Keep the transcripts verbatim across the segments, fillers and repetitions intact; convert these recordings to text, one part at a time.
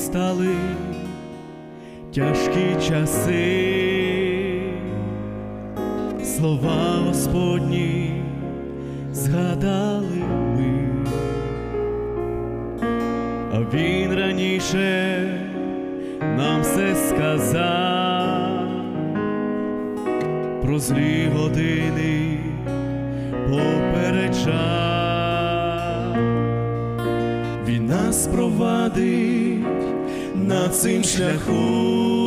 настали тяжкі часи, слова Господні згадали ми, а Він раніше нам все сказав, про злі години попереджав. Він нас провадить на цим шляху,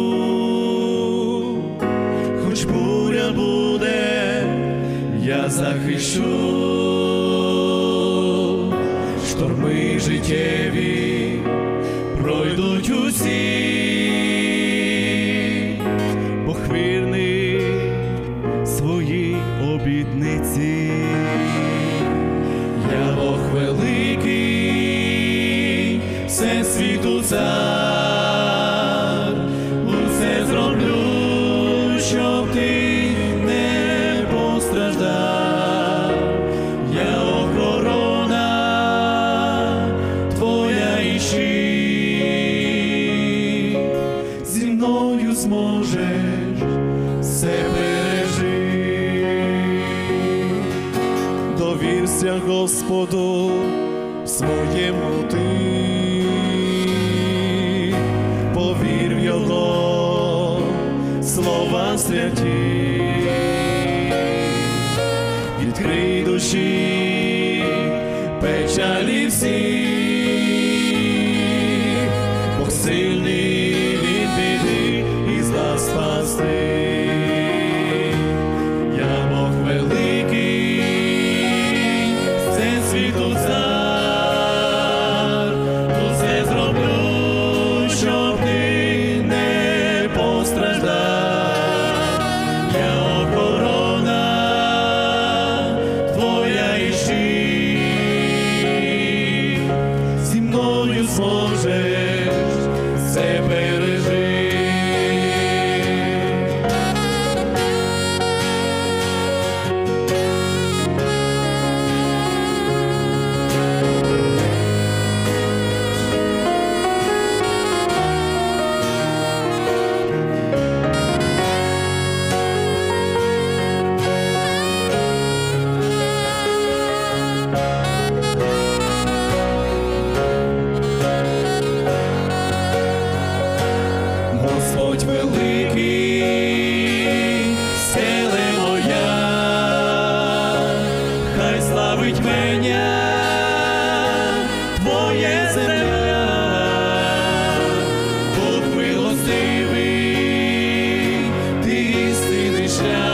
хоч буря буде, я захищу. Шторми життєві пройдуть усі, Бог вірний своїй обітниці. Я Бог великий, всесвіту цар, усе зроблю, щоб ти не постраждав. Я охорона твоя і щит, зі мною зможеш, все пережити. Довірся Господу своєму ти, повір в Його слова святі, відкрий душі печалі всі, Бог сильний від біди і зла спасти. Я Бог великий, всесвіту цар, усе зроблю, щоб ти не постраждав. Я охорона твоя і щит, зі мною зможеш, все пережити. Господь великий, сила моя, хай славить мене твоя земля. Бог милостивий, ти істинний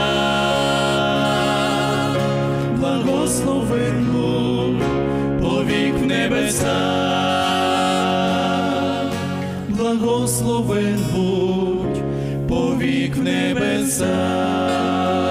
шлях, благословен Бог повік в небеса. Благословен будь повік в небеса.